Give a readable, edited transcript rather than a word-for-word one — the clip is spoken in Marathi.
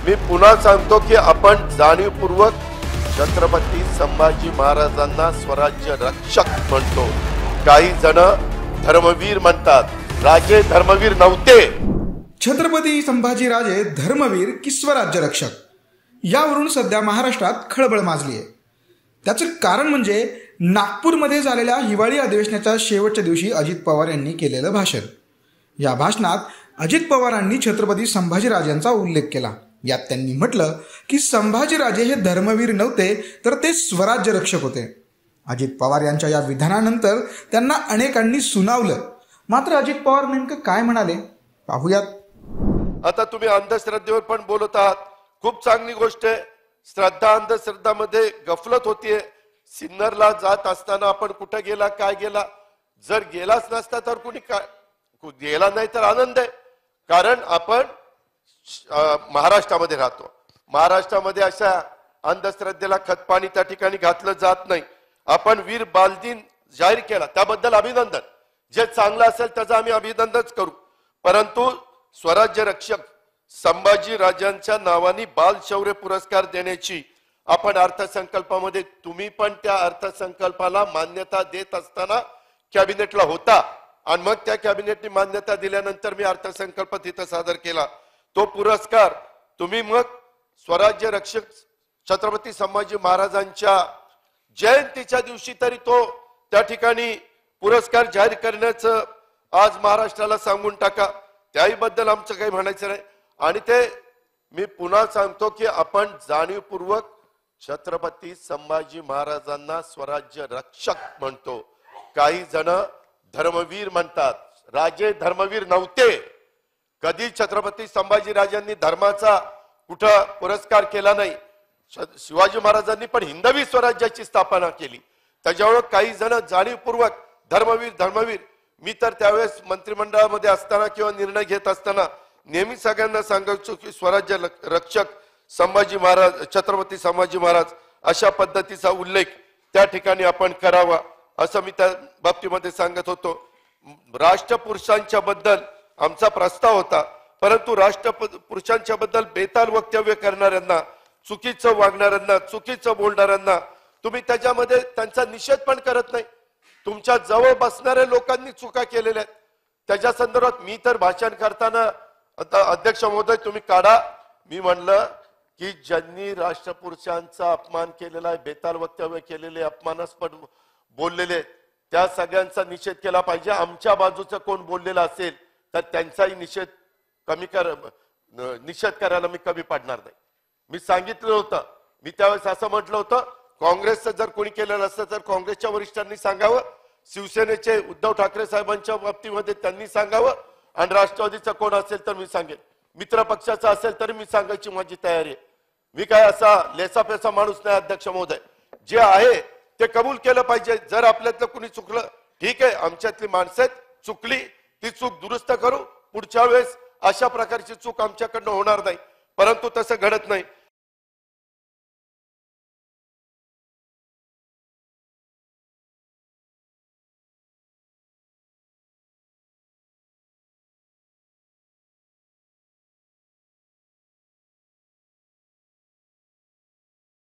मी पुन्हा सांगतो की आपण जाणीवपूर्वक छत्रपती संभाजी महाराजांना स्वराज्य रक्षक म्हणतो। काही जण धर्मवीर म्हणतात। राजे धर्मवीर नव्हते। छत्रपती संभाजीराजे धर्मवीर की स्वराज्य रक्षक यावरून सध्या महाराष्ट्रात खळबळ माजली आहे। त्याचं कारण म्हणजे नागपूरमध्ये झालेल्या हिवाळी अधिवेशनाच्या शेवटच्या दिवशी अजित पवार यांनी केलेलं भाषण। या भाषणात अजित पवारांनी छत्रपती संभाजीराजांचा उल्लेख केला। यात त्यांनी म्हटलं की संभाजीराजे हे धर्मवीर नव्हते तर ते स्वराज्य रक्षक होते। अजित पवार यांच्या या विधानानंतर त्यांना अनेकांनी सुनावलं। मात्र अजित पवार नेमकं काय म्हणाले पाहूयात। आता तुम्ही अंधश्रद्धेवर पण बोलत आहात, खूप चांगली गोष्ट आहे। श्रद्धा अंधश्रद्धामध्ये गफलत होतीये। सिन्नरला जात असताना आपण कुठे गेला काय गेला, जर गेलाच नसता तर कुणी काय गेला नाही तर आनंद आहे, कारण आपण महाराष्ट्रामध्ये राहतो। महाराष्ट्रामध्ये अशा अंधश्रद्धेला खतपाणी त्या ठिकाणी घातलं जात नाही। आपण वीर बालदिन जाहीर केला, त्याबद्दल अभिनंदन। जे चांगलं असेल त्याचं आम्ही अभिनंदनच करू, परंतु स्वराज्य रक्षक संभाजी राजांच्या नावाने बालशौर्य पुरस्कार देण्याची आपण अर्थसंकल्पामध्ये, तुम्ही पण त्या अर्थसंकल्पाला मान्यता देत असताना कॅबिनेटला होता आणि मग त्या कॅबिनेटने मान्यता दिल्यानंतर मी अर्थसंकल्प तिथं सादर केला। तो पुरस्कार तुम्ही मग स्वराज्य रक्षक छत्रपती संभाजी महाराजांच्या जयंतीच्या दिवशी तरी तो त्या ठिकाणी पुरस्कार जाहीर करण्याचं आज महाराष्ट्राला सांगून टाका। त्याही बद्दल आमचं काही म्हणायचं नाही। आणि ते मी पुन्हा सांगतो की आपण जाणीवपूर्वक छत्रपती संभाजी महाराजांना स्वराज्य रक्षक म्हणतो। काही जण धर्मवीर म्हणतात। राजे धर्मवीर नव्हते। कधी छत्रपती संभाजी राजांनी धर्माचा कुठं पुरस्कार केला नाही। शिवाजी महाराजांनी पण हिंदवी स्वराज्याची स्थापना केली। त्याच्यामुळे काही जण जाणीवपूर्वक धर्मवीर मी तर त्यावेळेस मंत्रिमंडळामध्ये असताना किंवा निर्णय घेत असताना नेहमी सगळ्यांना सांगायचो की स्वराज्य रक्षक संभाजी महाराज, छत्रपती संभाजी महाराज अशा पद्धतीचा उल्लेख त्या ठिकाणी आपण करावा असं मी त्या बाबतीमध्ये सांगत होतो। राष्ट्रपुरुषांच्या बद्दल आमचा प्रस्ताव होता, परंतु राष्ट्रपुरुषांच्या बद्दल बेताल वक्तव्य करणाऱ्यांना, चुकीचं वागणाऱ्यांना, चुकीचं बोलणाऱ्यांना तुम्ही त्याच्यामध्ये त्यांचा निषेध पण करत नाही। तुमच्या जवळ बसणाऱ्या लोकांनी चुका केलेल्या आहेत त्याच्या संदर्भात मी तर भाषण करताना, आता अध्यक्ष महोदय तुम्ही काढा, मी म्हणलं की ज्यांनी राष्ट्रपुरुषांचा अपमान केलेला आहे, बेताल वक्तव्य केलेले, अपमानास्पद बोललेले, त्या सगळ्यांचा निषेध केला पाहिजे। आमच्या बाजूचं कोण बोललेला असेल तर त्यांचाही निषेध करायला मी कमी पडणार नाही। मी सांगितलं होतं, मी त्यावेळेस असं म्हटलं होतं, काँग्रेसचं जर कोणी केलेलं असतं तर काँग्रेसच्या वरिष्ठांनी सांगावं, शिवसेनेचे उद्धव ठाकरे साहेबांच्या बाबतीमध्ये त्यांनी सांगावं, आणि राष्ट्रवादीचा कोण असेल तर मी सांगेन, मित्र पक्षाचा असेल तरी मी सांगायची माझी तयारी आहे। मी काय असा लेसापेसा माणूस नाही अध्यक्ष महोदय। जे आहे ते कबूल केलं पाहिजे। जर आपल्यातलं कुणी चुकलं ठीक आहे, आमच्यातली माणसं चुकली, ती चूक दुरुस्त करू, पुढच्या वेळेस अशा प्रकारची चूक आमच्याकडनं होणार नाही, परंतु तसं घडत नाही।